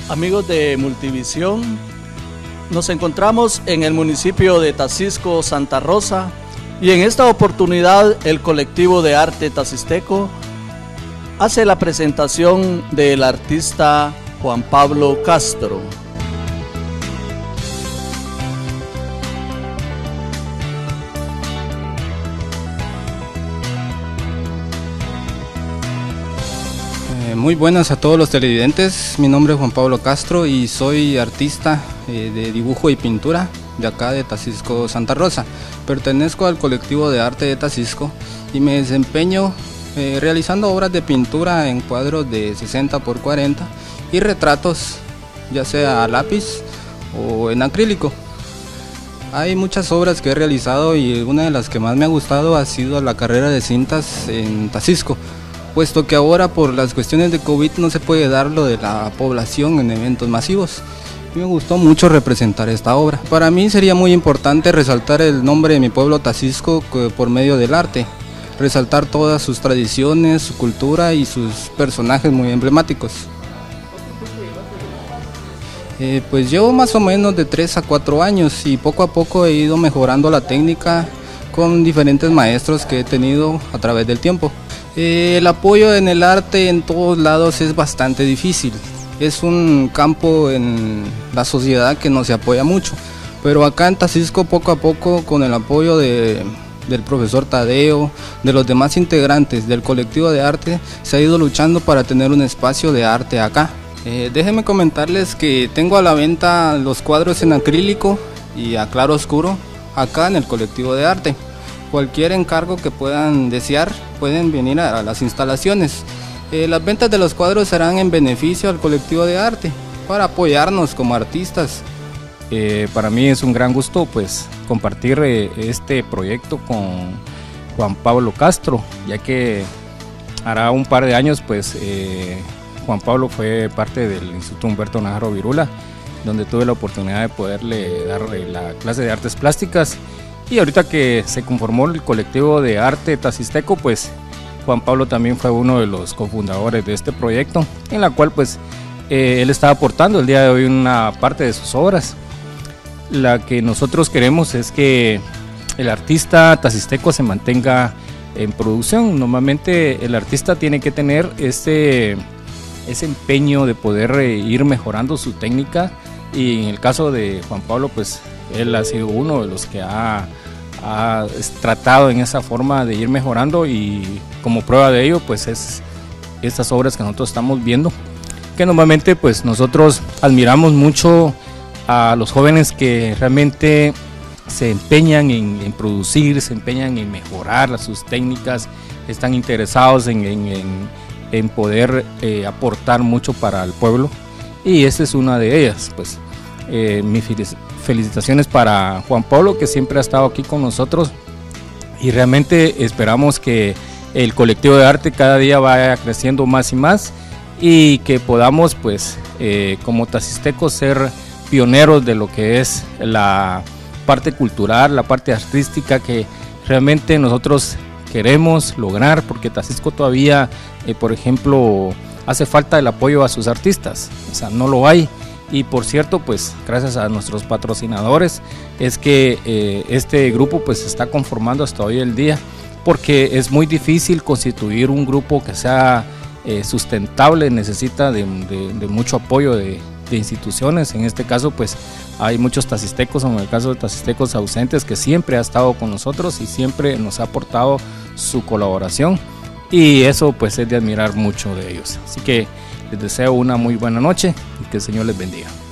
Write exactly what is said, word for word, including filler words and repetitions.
Amigos de Multivisión, nos encontramos en el municipio de Tacisco, Santa Rosa, y en esta oportunidad el colectivo de arte tacisteco hace la presentación del artista Juan Pablo Castro. Muy buenas a todos los televidentes, mi nombre es Juan Pablo Castro y soy artista eh, de dibujo y pintura de acá de Tacisco, Santa Rosa. Pertenezco al colectivo de arte de Tacisco y me desempeño eh, realizando obras de pintura en cuadros de sesenta por cuarenta y retratos, ya sea a lápiz o en acrílico. Hay muchas obras que he realizado y una de las que más me ha gustado ha sido la carrera de cintas en Tacisco, puesto que ahora por las cuestiones de COVID no se puede dar lo de la población en eventos masivos. Me gustó mucho representar esta obra. Para mí sería muy importante resaltar el nombre de mi pueblo Tacisco por medio del arte, resaltar todas sus tradiciones, su cultura y sus personajes muy emblemáticos. Eh, pues llevo más o menos de tres a cuatro años y poco a poco he ido mejorando la técnica con diferentes maestros que he tenido a través del tiempo. Eh, el apoyo en el arte en todos lados es bastante difícil, es un campo en la sociedad que no se apoya mucho, pero acá en Tacisco poco a poco con el apoyo de, del profesor Tadeo, de los demás integrantes del colectivo de arte, se ha ido luchando para tener un espacio de arte acá. Eh, déjenme comentarles que tengo a la venta los cuadros en acrílico y a claro oscuro acá en el colectivo de arte. Cualquier encargo que puedan desear pueden venir a las instalaciones. Eh, las ventas de los cuadros serán en beneficio al colectivo de arte para apoyarnos como artistas. Eh, para mí es un gran gusto pues compartir eh, este proyecto con Juan Pablo Castro, ya que hará un par de años pues eh, Juan Pablo fue parte del Instituto Humberto Najarro Virula, donde tuve la oportunidad de poderle dar la clase de artes plásticas. Y ahorita que se conformó el colectivo de arte tacisteco, pues Juan Pablo también fue uno de los cofundadores de este proyecto, en la cual pues eh, él está aportando el día de hoy una parte de sus obras. La que nosotros queremos es que el artista tacisteco se mantenga en producción. Normalmente el artista tiene que tener ese, ese empeño de poder eh, ir mejorando su técnica, y en el caso de Juan Pablo pues él ha sido uno de los que ha, ha tratado en esa forma de ir mejorando, y como prueba de ello pues es estas obras que nosotros estamos viendo, que normalmente pues nosotros admiramos mucho a los jóvenes que realmente se empeñan en, en producir, se empeñan en mejorar sus técnicas, están interesados en, en, en, en poder eh, aportar mucho para el pueblo, y esta es una de ellas. Pues eh, mi felicitaciones para Juan Pablo, que siempre ha estado aquí con nosotros, y realmente esperamos que el colectivo de arte cada día vaya creciendo más y más, y que podamos pues eh, como tacistecos ser pioneros de lo que es la parte cultural, la parte artística que realmente nosotros queremos lograr, porque Tacisco todavía eh, por ejemplo hace falta el apoyo a sus artistas, o sea, no lo hay. Y por cierto, pues gracias a nuestros patrocinadores es que eh, este grupo pues se está conformando hasta hoy el día, porque es muy difícil constituir un grupo que sea eh, sustentable, necesita de, de, de mucho apoyo de, de instituciones. En este caso pues hay muchos tacistecos, en el caso de tacistecos ausentes, que siempre ha estado con nosotros y siempre nos ha aportado su colaboración, y eso pues es de admirar mucho de ellos. Así que les deseo una muy buena noche y que el Señor les bendiga.